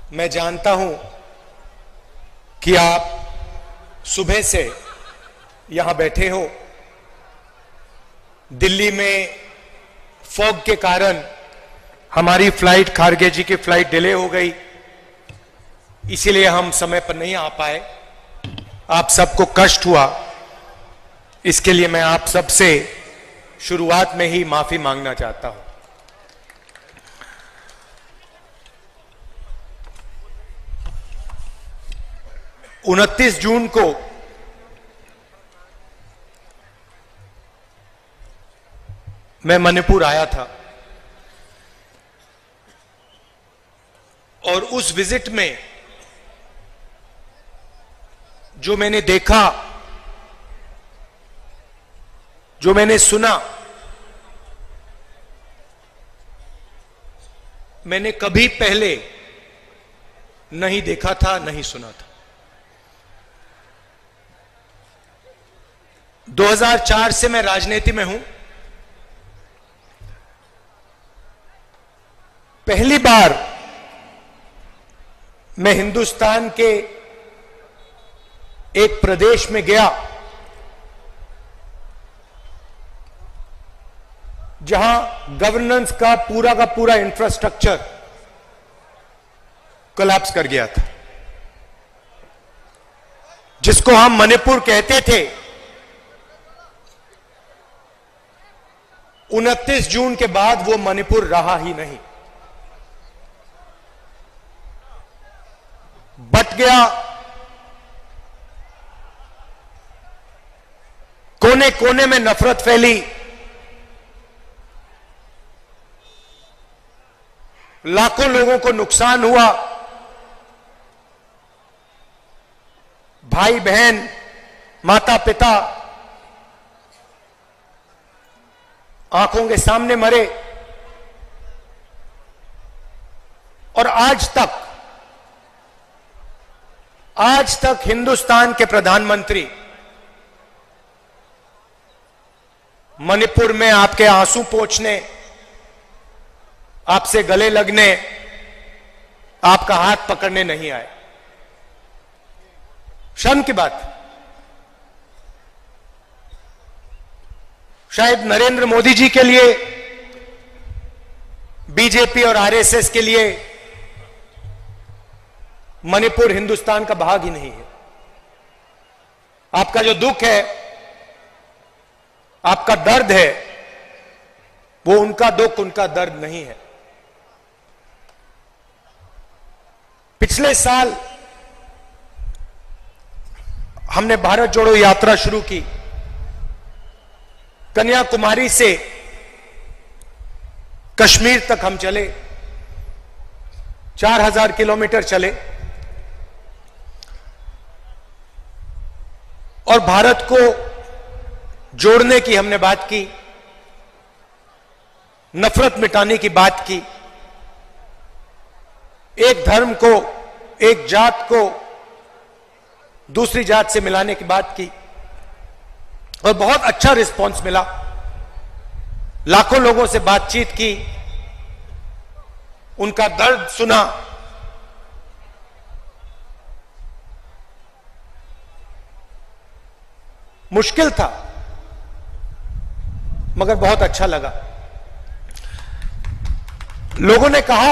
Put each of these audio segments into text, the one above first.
मैं जानता हूं कि आप सुबह से यहां बैठे हो। दिल्ली में फॉग के कारण हमारी फ्लाइट, खारगे जी की फ्लाइट डिले हो गई, इसीलिए हम समय पर नहीं आ पाए। आप सबको कष्ट हुआ, इसके लिए मैं आप सबसे शुरुआत में ही माफी मांगना चाहता हूं। उनतीस जून को मैं मणिपुर आया था और उस विजिट में जो मैंने देखा, जो मैंने सुना, मैंने कभी पहले नहीं देखा था, नहीं सुना था। 2004 से मैं राजनीति में हूं। पहली बार मैं हिंदुस्तान के एक प्रदेश में गया जहां गवर्नेंस का पूरा इंफ्रास्ट्रक्चर कोलैप्स कर गया था, जिसको हम मणिपुर कहते थे। 29 जून के बाद वो मणिपुर रहा ही नहीं, बट गया। कोने कोने में नफरत फैली, लाखों लोगों को नुकसान हुआ। भाई बहन, माता पिता आंखों के सामने मरे। और आज तक हिंदुस्तान के प्रधानमंत्री मणिपुर में आपके आंसू पोंछने, आपसे गले लगने, आपका हाथ पकड़ने नहीं आए। शर्म की बात। शायद नरेंद्र मोदी जी के लिए, बीजेपी और आरएसएस के लिए मणिपुर हिंदुस्तान का भाग ही नहीं है। आपका जो दुख है, आपका दर्द है, वो उनका दुख, उनका दर्द नहीं है। पिछले साल हमने भारत जोड़ो यात्रा शुरू की। कन्याकुमारी से कश्मीर तक हम चले, 4000 किलोमीटर चले और भारत को जोड़ने की हमने बात की, नफरत मिटाने की बात की, एक धर्म को, एक जात को दूसरी जात से मिलाने की बात की और बहुत अच्छा रिस्पांस मिला। लाखों लोगों से बातचीत की, उनका दर्द सुना। मुश्किल था मगर बहुत अच्छा लगा। लोगों ने कहा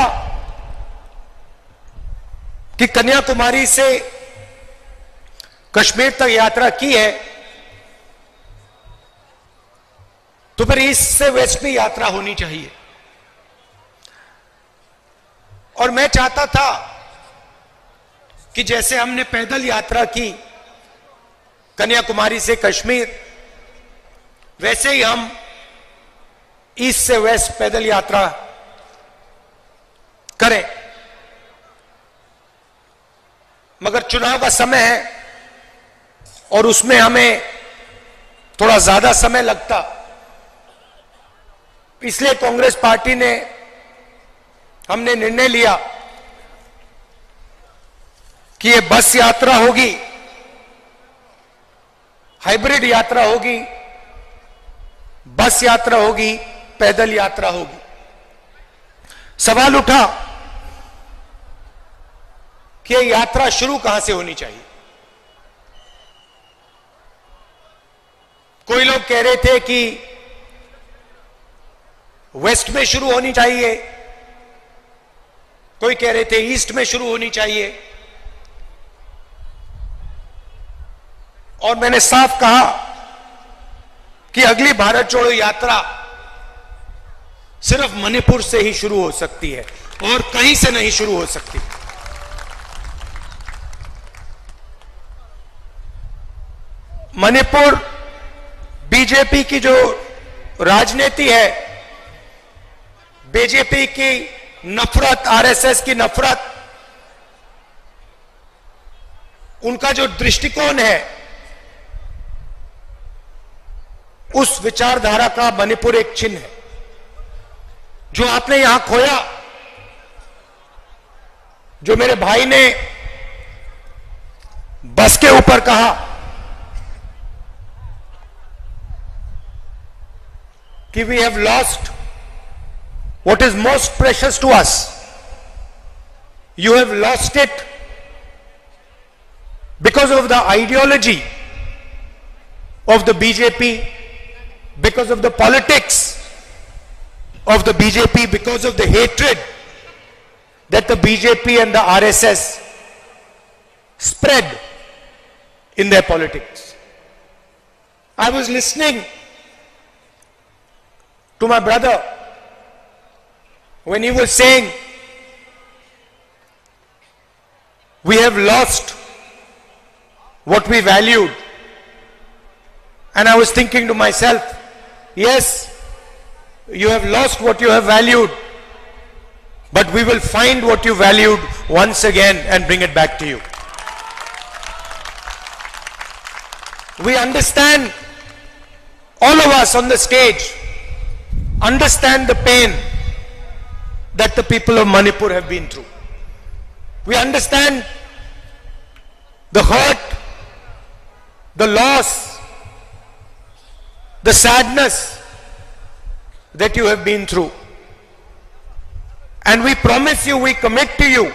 कि कन्याकुमारी से कश्मीर तक यात्रा की है तो फिर ईस्ट से वेस्ट में यात्रा होनी चाहिए। और मैं चाहता था कि जैसे हमने पैदल यात्रा की कन्याकुमारी से कश्मीर, वैसे ही हम ईस्ट से वेस्ट पैदल यात्रा करें। मगर चुनाव का समय है और उसमें हमें थोड़ा ज्यादा समय लगता, इसलिए कांग्रेस पार्टी ने, हमने निर्णय लिया कि ये बस यात्रा होगी, हाइब्रिड यात्रा होगी, बस यात्रा होगी, पैदल यात्रा होगी। सवाल उठा कि ये यात्रा शुरू कहां से होनी चाहिए। कोई लोग कह रहे थे कि वेस्ट में शुरू होनी चाहिए, कोई कह रहे थे ईस्ट में शुरू होनी चाहिए, और मैंने साफ कहा कि अगली भारत जोड़ो यात्रा सिर्फ मणिपुर से ही शुरू हो सकती है और कहीं से नहीं शुरू हो सकती। मणिपुर बीजेपी की जो राजनीति है, बीजेपी की नफरत, आरएसएस की नफरत, उनका जो दृष्टिकोण है, उस विचारधारा का मणिपुर एक चिन्ह है। जो आपने यहां खोया, जो मेरे भाई ने बस के ऊपर कहा कि we have lost what is most precious to us. You have lost it because of the ideology of the BJP, because of the politics of the BJP, because of the hatred that the BJP and the RSS spread in their politics. I was listening to my brother when he was saying we have lost what we valued, and I was thinking to myself, yes, you have lost what you have valued, but we will find what you valued once again and bring it back to you. We understand, all of us on the stage understand the pain that the people of Manipur have been through. We understand the hurt, the loss, the sadness that you have been through. And we promise you, we commit to you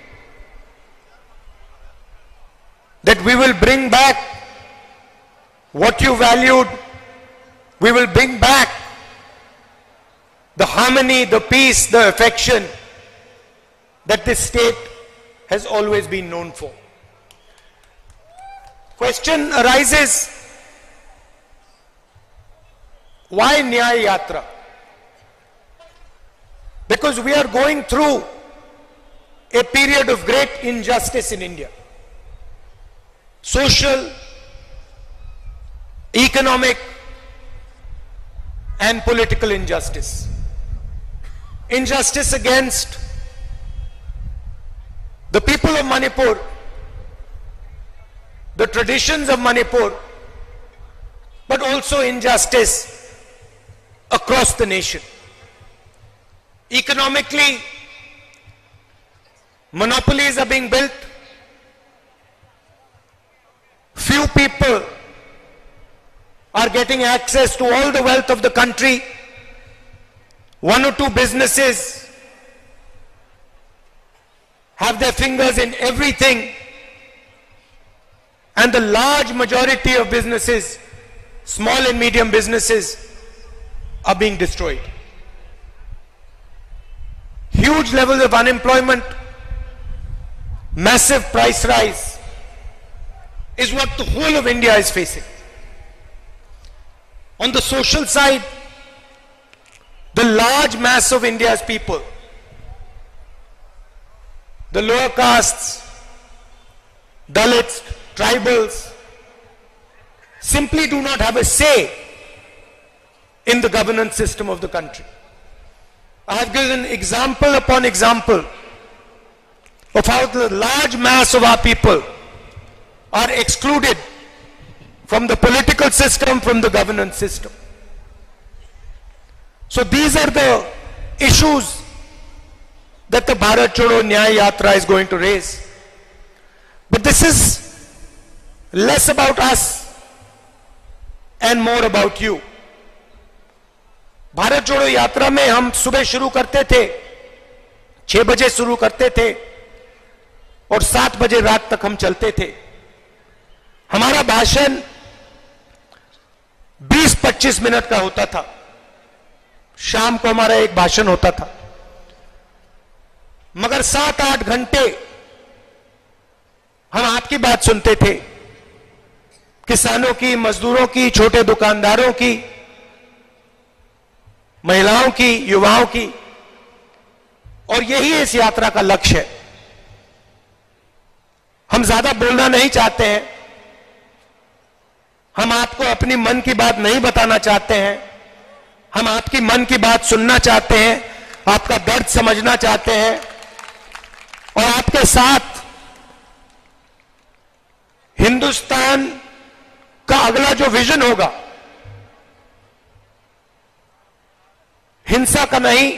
that we will bring back what you valued. We will bring back the harmony, the peace, the affection that this state has always been known for. Question arises, why Nyaya Yatra? Because we are going through a period of great injustice in India. Social, economic, and political injustice. Injustice against the people of Manipur, the traditions of Manipur, but also injustice across the nation. Economically, monopolies are being built. Few people are getting access to all the wealth of the country. One or two businesses have their fingers in everything, and the large majority of businesses, small and medium businesses, are being destroyed. Huge levels of unemployment, massive price rise is what the whole of India is facing. On the social side, the large mass of India's people, the lower castes, Dalits, tribals, simply do not have a say in the governance system of the country. I have given example upon example of how the large mass of our people are excluded from the political system, from the governance system. So these are the issues that the Bharat Chodo Nyaya Yatra is going to raise. But this is less about us and more about you. Bharat Jodo Yatra में हम सुबह शुरू करते थे, 6 बजे शुरू करते थे, और 7 बजे रात तक हम चलते थे। हमारा भाषण 20-25 मिनट का होता था। शाम को हमारा एक भाषण होता था, मगर 7-8 घंटे हम आपकी बात सुनते थे, किसानों की, मजदूरों की, छोटे दुकानदारों की, महिलाओं की, युवाओं की। और यही इस यात्रा का लक्ष्य है। हम ज्यादा बोलना नहीं चाहते हैं, हम आपको अपनी मन की बात नहीं बताना चाहते हैं, हम आपकी मन की बात सुनना चाहते हैं, आपका दर्द समझना चाहते हैं और आपके साथ हिंदुस्तान का अगला जो विजन होगा, हिंसा का नहीं,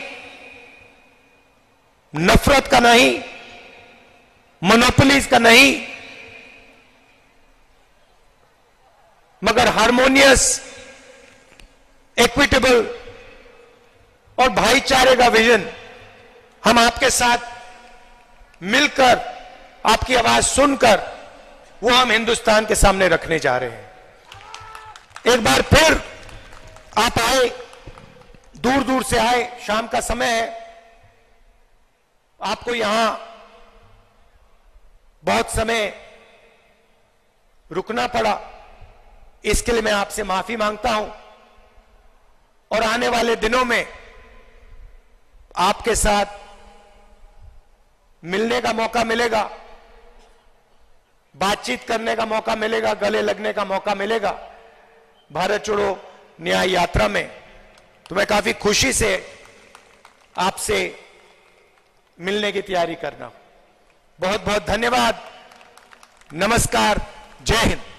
नफरत का नहीं, मोनोपोलीज का नहीं, मगर हार्मोनियस, इक्विटेबल और भाईचारे का विजन हम आपके साथ मिलकर, आपकी आवाज सुनकर, वो हम हिंदुस्तान के सामने रखने जा रहे हैं। एक बार फिर आप आए, दूर दूर से आए, शाम का समय है, आपको यहां बहुत समय रुकना पड़ा, इसके लिए मैं आपसे माफी मांगता हूं। और आने वाले दिनों में आपके साथ मिलने का मौका मिलेगा, बातचीत करने का मौका मिलेगा, गले लगने का मौका मिलेगा भारत छोड़ो न्याय यात्रा में। तो मैं काफी खुशी से आपसे मिलने की तैयारी करना। बहुत बहुत धन्यवाद। नमस्कार। जय हिंद।